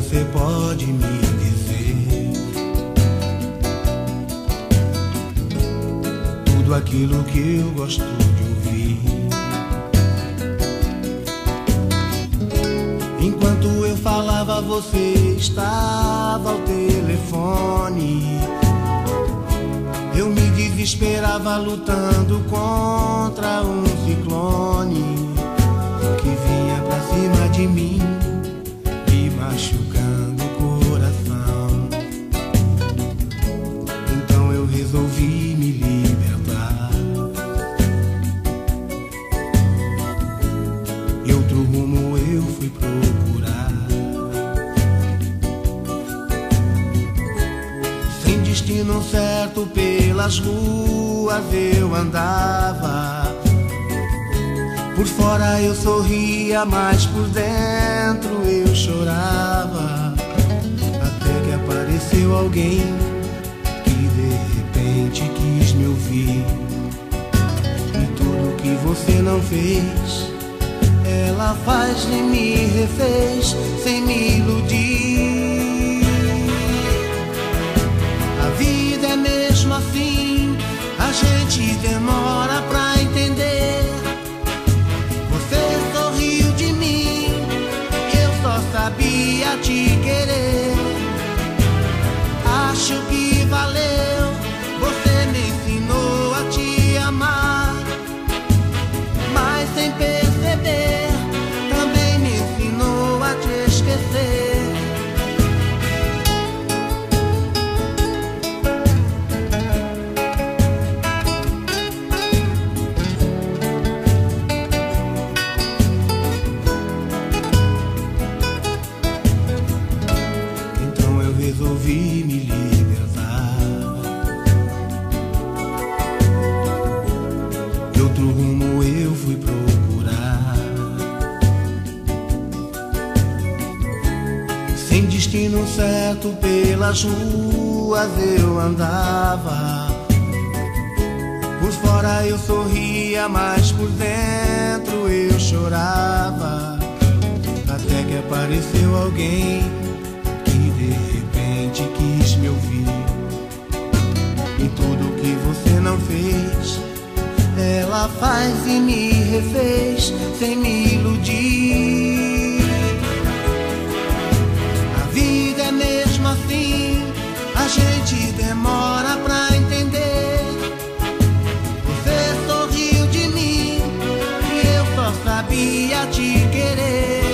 você pode me dizer tudo aquilo que eu gosto de ouvir. Enquanto eu falava, você estava ao telefone. Eu me desesperava lutando contra um ciclone que vinha pra cima de mim, me machucando o coração. Então eu resolvi me libertar. E outro rumo eu fui procurar. Sem destino certo pelas ruas eu andava. Por fora eu sorria, mas por dentro eu chorava. Até que apareceu alguém que de repente quis me ouvir. E tudo que você não fez, ela faz e me refez sem me iludir. A vida é mesmo assim, a gente demora pra entender. Você sorriu de mim, eu só sabia te querer. Acho que valeu, você me ensinou a te amar, mas sem perceber também me ensinou a te esquecer. Então eu resolvi me libertar. De outro rumo eu fui procurar. Sem destino certo pelas ruas eu andava. Por fora eu sorria, mas por dentro eu chorava. Até que apareceu alguém que de repente quis me ouvir. E tudo que você não fez, ela faz e me refez sem me iludir. A vida é mesmo assim, a gente demora pra entender. Você sorriu de mim e eu só sabia te querer.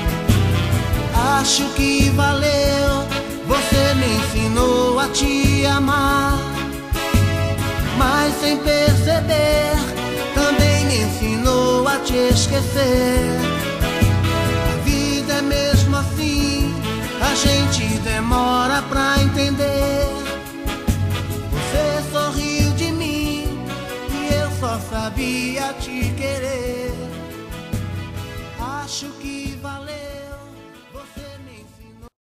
Acho que valeu, você me ensinou a te amar, mas sem perceber também me ensinou a te esquecer. A vida é mesmo assim, a gente demora pra entender. Você sorriu de mim e eu só sabia te